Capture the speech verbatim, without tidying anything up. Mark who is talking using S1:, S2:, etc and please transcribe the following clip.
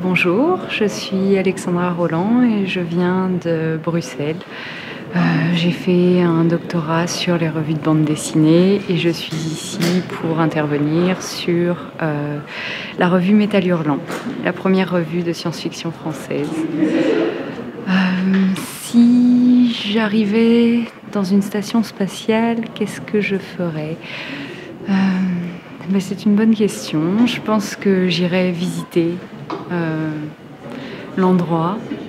S1: bonjour, je suis Alexandra Roland et je viens de Bruxelles. Euh, j'ai fait un doctorat sur les revues de bande dessinée et je suis ici pour intervenir sur euh, la revue Métal Hurlant, la première revue de science-fiction française. Euh, si j'arrivais dans une station spatiale, qu'est-ce que je ferais ? euh, ben C'est une bonne question. Je pense que j'irais visiter euh, l'endroit